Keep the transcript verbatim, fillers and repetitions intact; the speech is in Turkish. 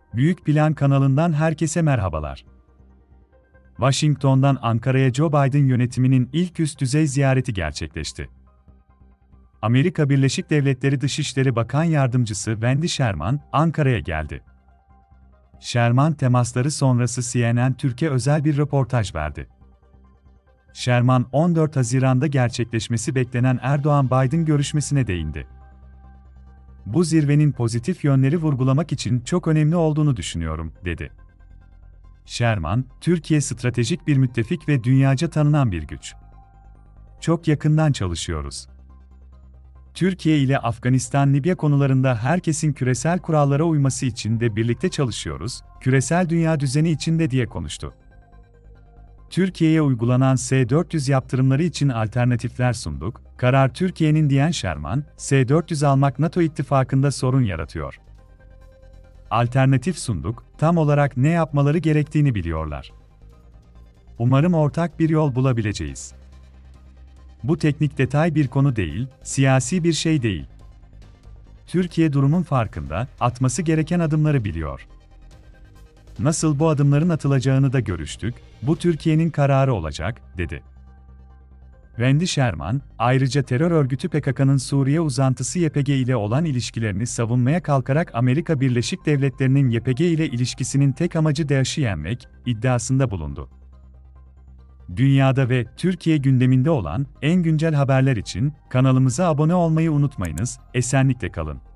Büyük Plan kanalından herkese merhabalar. Washington'dan Ankara'ya Joe Biden yönetiminin ilk üst düzey ziyareti gerçekleşti. Amerika Birleşik Devletleri Dışişleri Bakan Yardımcısı Wendy Sherman, Ankara'ya geldi. Sherman temasları sonrası C N N Türkiye özel bir röportaj verdi. Sherman, on dört Haziran'da gerçekleşmesi beklenen Erdoğan-Biden görüşmesine değindi. Bu zirvenin pozitif yönleri vurgulamak için çok önemli olduğunu düşünüyorum, dedi. Sherman, Türkiye stratejik bir müttefik ve dünyaca tanınan bir güç. Çok yakından çalışıyoruz. Türkiye ile Afganistan-Libya konularında herkesin küresel kurallara uyması için de birlikte çalışıyoruz, küresel dünya düzeni için de diye konuştu. Türkiye'ye uygulanan S dört yüz yaptırımları için alternatifler sunduk, karar Türkiye'nin diyen Sherman, S dört yüz almak NATO ittifakında sorun yaratıyor. Alternatif sunduk, tam olarak ne yapmaları gerektiğini biliyorlar. Umarım ortak bir yol bulabileceğiz. Bu teknik detay bir konu değil, siyasi bir şey değil. Türkiye durumun farkında, atması gereken adımları biliyor. Nasıl bu adımların atılacağını da görüştük, bu Türkiye'nin kararı olacak, dedi. Wendy Sherman, ayrıca terör örgütü P K K'nın Suriye uzantısı Y P G ile olan ilişkilerini savunmaya kalkarak Amerika Birleşik Devletleri'nin Y P G ile ilişkisinin tek amacı DAEŞ'i yenmek, iddiasında bulundu. Dünyada ve Türkiye gündeminde olan en güncel haberler için kanalımıza abone olmayı unutmayınız, esenlikle kalın.